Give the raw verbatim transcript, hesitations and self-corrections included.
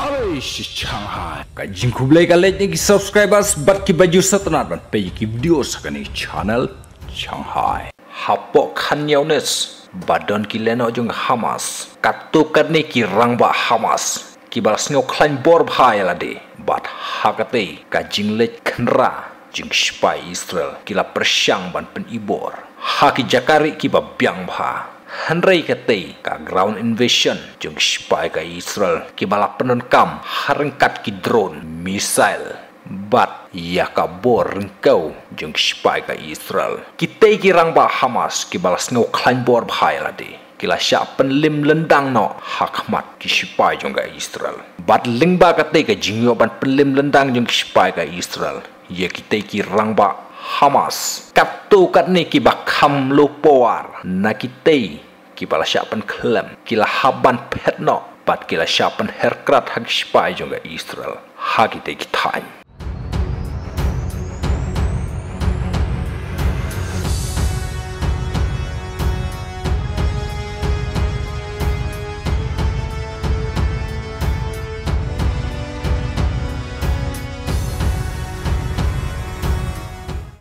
Alice Shanghai. Kajing kublai kalet ni subscribers bat ki baju satnat ban pe ki video sakani channel Shanghai. Hapok khanyaunes badon ki leno jung Hamas. Katu karni ki rangba Hamas. Ki balas ngau klan bor bhai lade. Bat hakate kajing let khnra jing spy Israel kila persyang ban pen ibor. Haki jakari ki ba biang bha. Henry kate ka ground invasion jung spy ka Israel ki bala penenkam harengkat ki drone missile bat ya ka bor rengkau jung spy ka Israel kita ki rang ba Hamas ki balas ngau klan bor bhai lade kila sya pen lim lendang no hakmat ki spy jung ka Israel bat lingba kate ka jingyo ban pen lim lendang jung spy ka Israel ya kita ki rang ba Hamas katu kat ni ki bakam lupoar na kitei ki bala syapan klem kila haban petno bat kila syapan herkrat hak spy jongga Israel ha kitei ki time